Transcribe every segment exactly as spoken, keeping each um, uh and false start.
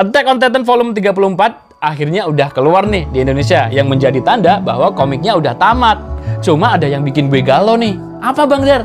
Attack on Titan volume tiga puluh empat akhirnya udah keluar nih di Indonesia, yang menjadi tanda bahwa komiknya udah tamat. Cuma ada yang bikin gue galau nih. Apa Bang Dar?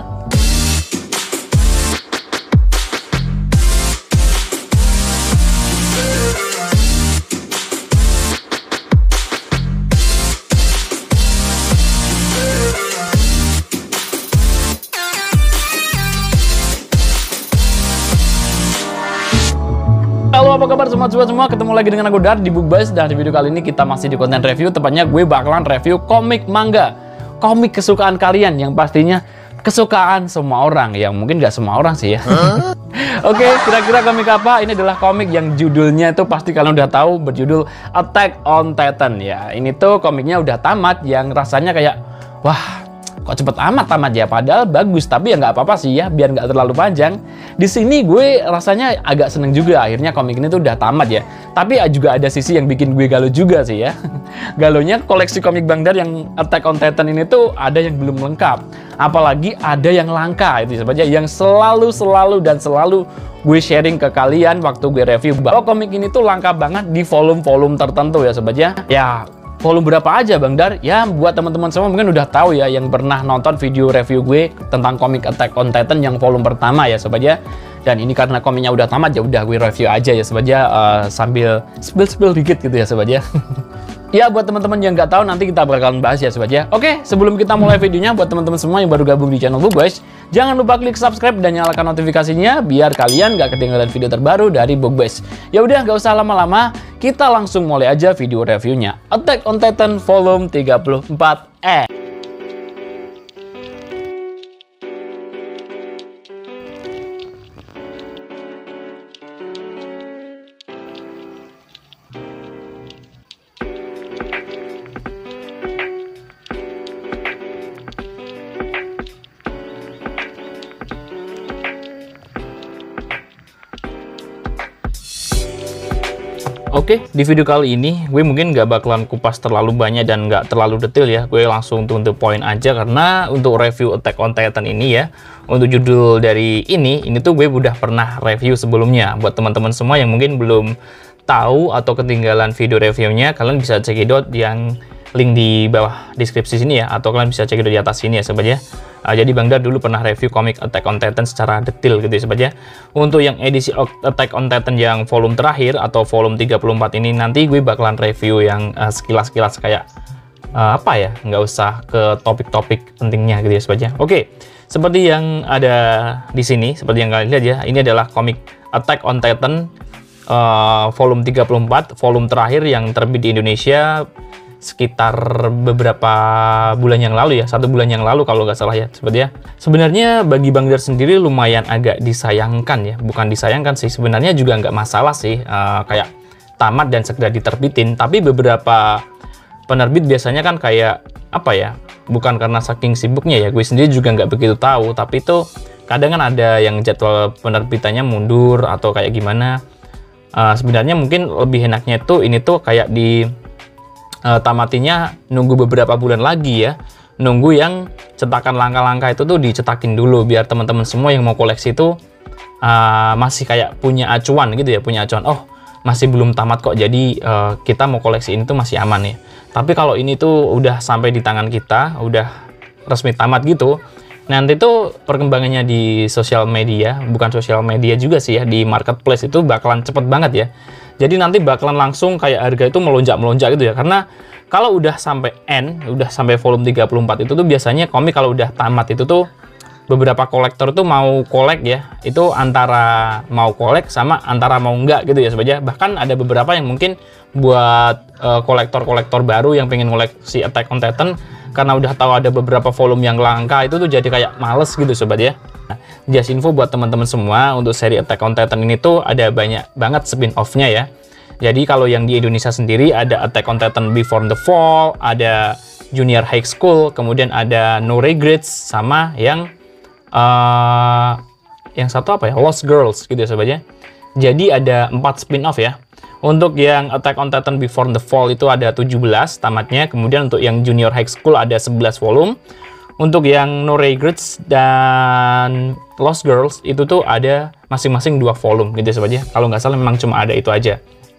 Halo, apa kabar sobat-sobat semua? Ketemu lagi dengan aku Dar di Bookbuzz, dan di video kali ini kita masih di konten review. Tepatnya gue bakalan review komik manga, komik kesukaan kalian, yang pastinya kesukaan semua orang, yang mungkin gak semua orang sih ya. Huh? Oke, kira-kira komik apa? Ini adalah komik yang judulnya itu pasti kalian udah tahu, berjudul Attack on Titan ya. Ini tuh komiknya udah tamat, yang rasanya kayak wah, kok cepet amat tamat ya, padahal bagus, tapi ya nggak apa-apa sih ya, biar nggak terlalu panjang. Di sini gue rasanya agak seneng juga, akhirnya komik ini tuh udah tamat ya. Tapi juga ada sisi yang bikin gue galau juga sih ya. Galonya koleksi komik Bang Dar yang Attack on Titan ini tuh ada yang belum lengkap, apalagi ada yang langka. Itu sebenarnya yang selalu selalu dan selalu gue sharing ke kalian waktu gue review bahwa komik ini tuh langka banget di volume-volume tertentu ya sobatnya. Ya, volume berapa aja Bang Dar? Ya, buat teman-teman semua mungkin udah tahu ya, yang pernah nonton video review gue tentang komik Attack on Titan yang volume pertama ya sobat ya. Dan ini karena komiknya udah tamat, ya udah gue review aja ya sobat ya, uh, sambil spill-spill dikit gitu ya sobat ya. Ya, buat teman-teman yang nggak tahu, nanti kita bakalan bahas ya sobat ya. Oke, sebelum kita mulai videonya, buat teman-teman semua yang baru gabung di channel Bookbuzz, jangan lupa klik subscribe dan nyalakan notifikasinya biar kalian nggak ketinggalan video terbaru dari Bookbuzz. Ya udah, nggak usah lama-lama, kita langsung mulai aja video reviewnya. Attack on Titan volume tiga puluh empat E. Oke, di video kali ini gue mungkin nggak bakalan kupas terlalu banyak dan nggak terlalu detail ya. Gue langsung to the point aja, karena untuk review Attack on Titan ini ya, untuk judul dari ini, ini tuh gue udah pernah review sebelumnya. Buat teman-teman semua yang mungkin belum tahu atau ketinggalan video reviewnya, kalian bisa cekidot yang link di bawah deskripsi sini ya, atau kalian bisa cekidot di atas sini ya sobat ya. Uh, jadi Bang Dar dulu pernah review komik Attack on Titan secara detail gitu ya sobat ya. Untuk yang edisi Attack on Titan yang volume terakhir atau volume tiga puluh empat ini, nanti gue bakalan review yang sekilas-sekilas uh, kayak uh, apa ya, nggak usah ke topik-topik pentingnya gitu ya sobat ya. Oke, seperti yang ada di sini, seperti yang kalian lihat ya, ini adalah komik Attack on Titan uh, volume tiga puluh empat, volume terakhir yang terbit di Indonesia sekitar beberapa bulan yang lalu ya, satu bulan yang lalu kalau nggak salah ya seperti ya. Sebenarnya bagi Bang Dar sendiri lumayan agak disayangkan ya, bukan disayangkan sih, sebenarnya juga nggak masalah sih, uh, kayak tamat dan segera diterbitin. Tapi beberapa penerbit biasanya kan kayak apa ya, bukan karena saking sibuknya ya, gue sendiri juga nggak begitu tahu, tapi itu kadang kan ada yang jadwal penerbitannya mundur atau kayak gimana. Uh, sebenarnya mungkin lebih enaknya itu ini tuh kayak di Uh, tamatinya nunggu beberapa bulan lagi ya, nunggu yang cetakan langka-langka itu tuh dicetakin dulu, biar teman-teman semua yang mau koleksi itu uh, masih kayak punya acuan gitu ya, punya acuan, oh masih belum tamat kok, jadi uh, kita mau koleksi ini tuh masih aman ya. Tapi kalau ini tuh udah sampai di tangan kita, udah resmi tamat gitu, nanti tuh perkembangannya di sosial media, bukan sosial media juga sih ya, di marketplace itu bakalan cepet banget ya. Jadi nanti bakalan langsung kayak harga itu melonjak-melonjak gitu ya. Karena kalau udah sampai end, udah sampai volume tiga puluh empat itu tuh biasanya komik kalau udah tamat itu tuh beberapa kolektor tuh mau kolek ya. Itu antara mau kolek sama antara mau enggak gitu ya sobat ya. Bahkan ada beberapa yang mungkin buat kolektor-kolektor uh, baru yang pengen koleksi Attack on Titan, karena udah tahu ada beberapa volume yang langka, itu tuh jadi kayak males gitu sobat ya. Nah, just info buat teman-teman semua, untuk seri Attack on Titan ini tuh ada banyak banget spin-off-nya ya. Jadi kalau yang di Indonesia sendiri ada Attack on Titan Before the Fall, ada Junior High School, kemudian ada No Regrets, sama yang uh, yang satu apa ya, Lost Girls gitu ya sobat ya. Jadi ada empat spin-off ya. Untuk yang Attack on Titan Before the Fall itu ada tujuh belas tamatnya, kemudian untuk yang Junior High School ada sebelas volume. Untuk yang No Regrets dan Lost Girls itu tuh ada masing-masing dua volume gitu ya sobat ya. Kalau nggak salah memang cuma ada itu aja.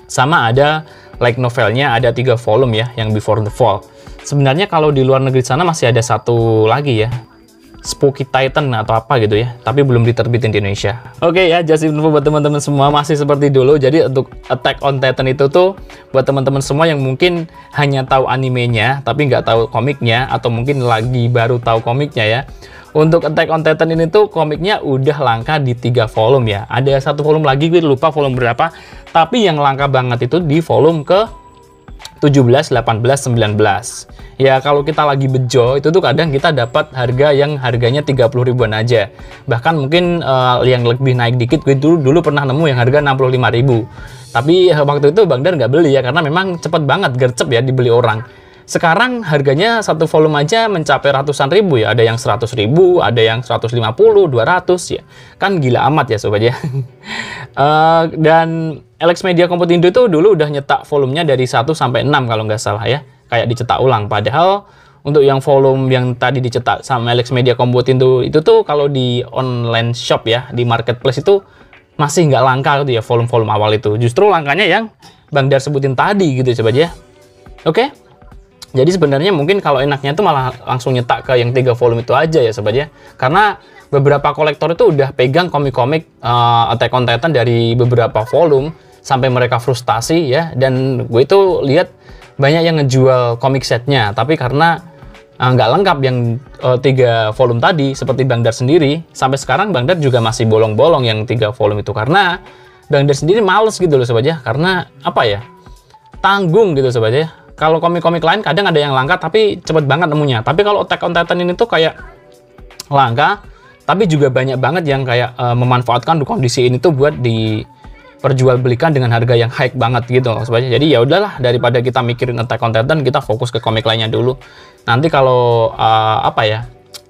Sama ada light novelnya, ada tiga volume ya, yang Before the Fall. Sebenarnya kalau di luar negeri sana masih ada satu lagi ya, Spooky Titan atau apa gitu ya, tapi belum diterbitin di Indonesia. Oke okay, ya, just info buat teman-teman semua, masih seperti dulu. Jadi untuk Attack on Titan itu tuh buat teman-teman semua yang mungkin hanya tahu animenya tapi nggak tahu komiknya, atau mungkin lagi baru tahu komiknya ya. Untuk Attack on Titan ini tuh komiknya udah langka di tiga volume ya. Ada satu volume lagi, gue lupa volume berapa, tapi yang langka banget itu di volume ke tujuh belas, delapan belas, sembilan belas. Ya kalau kita lagi bejo itu tuh kadang kita dapat harga yang harganya tiga puluh ribuan aja. Bahkan mungkin uh, yang lebih naik dikit, gue dulu, dulu pernah nemu yang harga enam puluh lima ribu. Tapi uh, waktu itu Bang Dar nggak beli ya, karena memang cepet banget gercep ya dibeli orang. Sekarang harganya satu volume aja mencapai ratusan ribu ya. Ada yang seratus ribu, ada yang seratus lima puluh, dua ratus ya. Kan gila amat ya sobat ya. uh, dan Alex Media Komputindo itu dulu udah nyetak volumenya dari satu sampai enam kalau nggak salah ya. Kayak dicetak ulang. Padahal untuk yang volume yang tadi dicetak sama Alex Media Komputindo itu tuh kalau di online shop ya, di marketplace itu masih nggak langka gitu ya volume-volume awal itu. Justru langkanya yang Bang Dar sebutin tadi gitu sobat ya. Oke. Jadi sebenarnya mungkin kalau enaknya tuh malah langsung nyetak ke yang tiga volume itu aja ya sobat ya. Karena beberapa kolektor itu udah pegang komik-komik uh, Attack on Titan dari beberapa volume sampai mereka frustasi ya. Dan gue itu lihat banyak yang ngejual komik setnya, tapi karena nggak uh, lengkap yang uh, tiga volume tadi, seperti Bang Dar sendiri, sampai sekarang Bang Dar juga masih bolong-bolong yang tiga volume itu, karena Bang Dar sendiri males gitu loh sobat ya. Karena apa ya, tanggung gitu sobat ya. Kalau komik-komik lain kadang ada yang langka tapi cepet banget nemunya. Tapi kalau Attack on Titan ini tuh kayak langka, tapi juga banyak banget yang kayak uh, memanfaatkan kondisi ini tuh buat diperjualbelikan dengan harga yang high banget gitu loh sobat. Jadi ya udahlah, daripada kita mikirin Attack on Titan, kita fokus ke komik lainnya dulu. Nanti kalau uh, apa ya,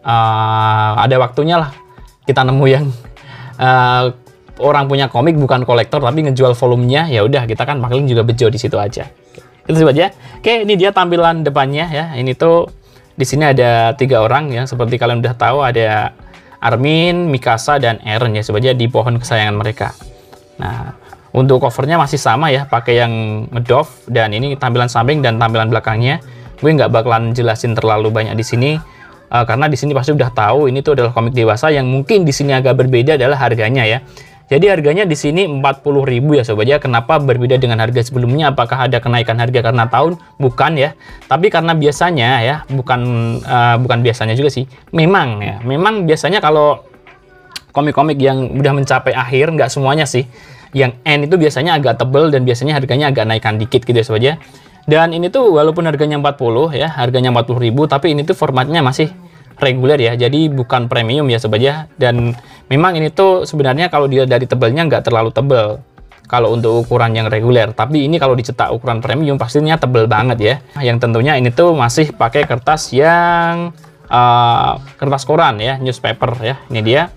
uh, ada waktunya lah kita nemu yang uh, orang punya komik bukan kolektor tapi ngejual volumenya, ya udah kita kan paling juga bejo di situ aja. Itu sobat ya. Oke, ini dia tampilan depannya ya. Ini tuh di sini ada tiga orang ya, seperti kalian udah tahu, ada Armin, Mikasa, dan Eren ya sobat ya, di pohon kesayangan mereka. Nah, untuk covernya masih sama ya, pakai yang ngedove, dan ini tampilan samping dan tampilan belakangnya. Gue nggak bakalan jelasin terlalu banyak di sini uh, karena di sini pasti udah tahu ini tuh adalah komik dewasa. Yang mungkin di sini agak berbeda adalah harganya ya. Jadi harganya di sini empat puluh ribu ya sobat ya. Kenapa berbeda dengan harga sebelumnya? Apakah ada kenaikan harga karena tahun? Bukan ya. Tapi karena biasanya ya, bukan uh, bukan biasanya juga sih. Memang ya, memang biasanya kalau komik-komik yang udah mencapai akhir, nggak semuanya sih. Yang N itu biasanya agak tebel dan biasanya harganya agak naikkan dikit gitu ya sobat ya. Dan ini tuh walaupun harganya empat puluh ya, harganya empat puluh ribu, tapi ini tuh formatnya masih reguler ya, jadi bukan premium ya sobat ya. Dan memang ini tuh sebenarnya kalau dia dari tebelnya nggak terlalu tebel kalau untuk ukuran yang reguler, tapi ini kalau dicetak ukuran premium pastinya tebel banget ya. Yang tentunya ini tuh masih pakai kertas yang uh, kertas koran ya, newspaper ya. Ini dia.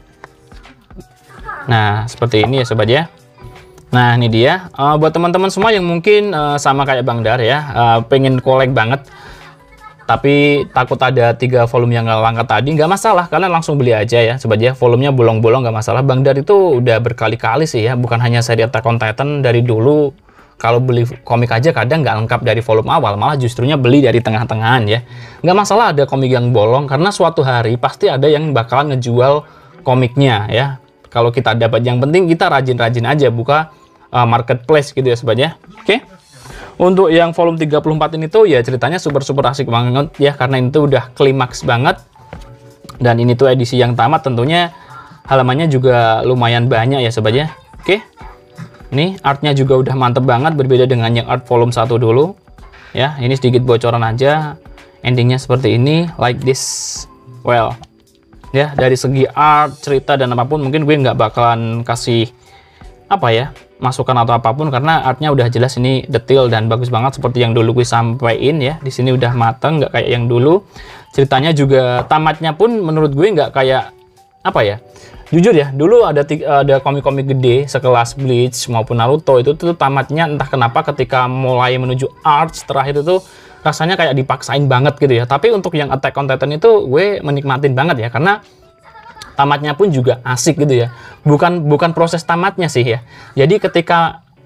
Nah seperti ini ya sobat ya. Nah ini dia, uh, buat teman-teman semua yang mungkin uh, sama kayak Bang Dar ya, uh, pengen kolek banget tapi takut ada tiga volume yang nggak langka tadi, nggak masalah, kalian langsung beli aja ya sobat ya. Volumenya bolong-bolong nggak masalah. Bang Dar itu udah berkali-kali sih ya, bukan hanya seri Attack on Titan, dari dulu kalau beli komik aja kadang nggak lengkap dari volume awal, malah justrunya beli dari tengah-tengahan ya. Nggak masalah ada komik yang bolong, karena suatu hari pasti ada yang bakalan ngejual komiknya ya. Kalau kita dapat, yang penting kita rajin-rajin aja buka uh, marketplace gitu ya sobat ya. Oke. Okay? Untuk yang volume tiga puluh empat ini tuh ya ceritanya super-super asik banget ya, karena ini tuh udah klimaks banget. Dan ini tuh edisi yang tamat, tentunya halamannya juga lumayan banyak ya sobat ya. Oke. Ini artnya juga udah mantep banget, berbeda dengan yang art volume satu dulu. Ya, ini sedikit bocoran aja. Endingnya seperti ini, like this. Well, ya dari segi art, cerita, dan apapun mungkin gue nggak bakalan kasih apa ya, masukan atau apapun, karena artnya udah jelas ini detail dan bagus banget seperti yang dulu gue sampein ya. Di sini udah mateng, nggak kayak yang dulu. Ceritanya juga tamatnya pun menurut gue nggak kayak apa ya, jujur ya, dulu ada ada komik-komik gede sekelas Bleach maupun Naruto itu tuh tamatnya entah kenapa ketika mulai menuju arts terakhir itu rasanya kayak dipaksain banget gitu ya. Tapi untuk yang Attack on Titan itu gue menikmatin banget ya, karena tamatnya pun juga asik gitu ya. Bukan bukan proses tamatnya sih ya. Jadi ketika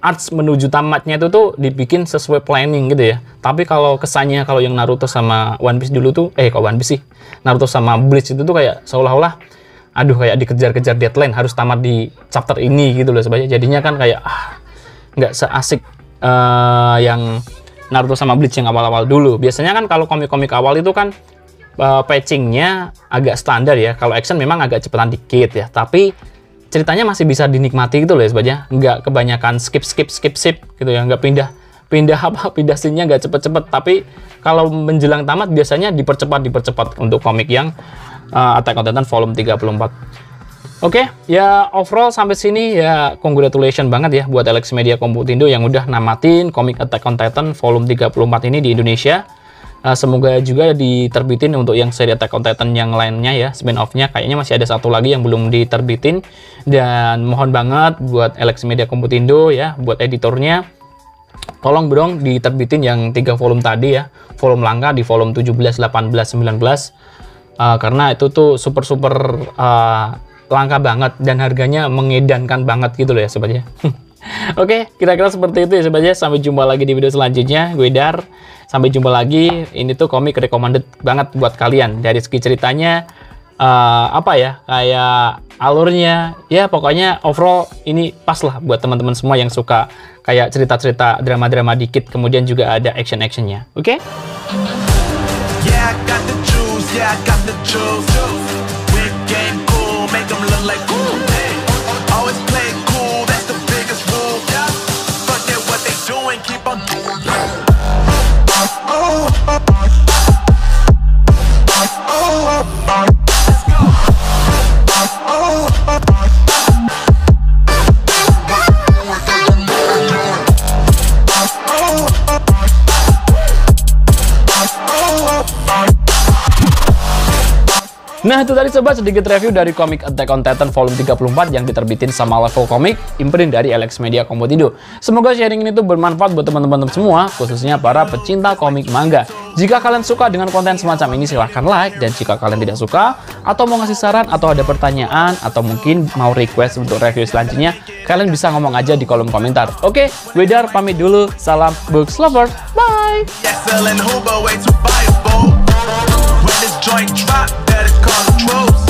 arts menuju tamatnya itu tuh dibikin sesuai planning gitu ya. Tapi kalau kesannya kalau yang Naruto sama One Piece dulu tuh, eh kok One Piece sih, Naruto sama Bleach itu tuh kayak seolah-olah, aduh kayak dikejar-kejar deadline harus tamat di chapter ini gitu loh sebenarnya. Jadinya kan kayak ah nggak seasik uh, yang Naruto sama Bleach yang awal-awal dulu. Biasanya kan kalau komik-komik awal itu kan uh, patchingnya agak standar ya. Kalau action memang agak cepetan dikit ya, tapi ceritanya masih bisa dinikmati gitu loh ya sebenarnya, nggak kebanyakan skip skip skip skip gitu ya, nggak pindah pindah apa pindah scene-nya nggak cepet-cepet. Tapi kalau menjelang tamat biasanya dipercepat dipercepat untuk komik yang uh, Attack on Titan volume tiga puluh empat. Oke, okay, ya overall sampai sini ya congratulations banget ya buat Alex Media Komputindo yang udah namatin komik Attack on Titan volume tiga puluh empat ini di Indonesia. Uh, semoga juga diterbitin untuk yang seri Attack on Titan yang lainnya ya, spin-off-nya kayaknya masih ada satu lagi yang belum diterbitin. Dan mohon banget buat Alex Media Komputindo ya, buat editornya, tolong dong diterbitin yang tiga volume tadi ya, volume langka di volume tujuh belas, delapan belas, sembilan belas. Uh, karena itu tuh super-super uh, langka banget dan harganya mengedankan banget gitu loh ya sobatnya. Oke, kira-kira seperti itu ya sobatnya. Sampai jumpa lagi di video selanjutnya. Gue Dar. Sampai jumpa lagi. Ini tuh komik recommended banget buat kalian. Dari segi ceritanya, uh, apa ya, kayak alurnya, ya pokoknya overall ini pas lah buat teman-teman semua yang suka kayak cerita-cerita drama-drama dikit, kemudian juga ada action-actionnya. Oke? Yeah, I got the juice. Yeah, I got the juice. Whip game cool, make them look like cool. Always play cool, that's the biggest rule. Forget what they doing, keep on doing. Oh, oh, oh, oh. Nah itu tadi sobat sedikit review dari komik Attack on Titan volume tiga puluh empat yang diterbitin sama Level Comic, imprint dari Alex Media Komputindo. Semoga sharing ini tuh bermanfaat buat teman-teman semua, khususnya para pecinta komik manga. Jika kalian suka dengan konten semacam ini silahkan like, dan jika kalian tidak suka atau mau ngasih saran atau ada pertanyaan atau mungkin mau request untuk review selanjutnya, kalian bisa ngomong aja di kolom komentar. Oke, gue Dar pamit dulu, salam books lover, bye. Joint drop, better call the troops.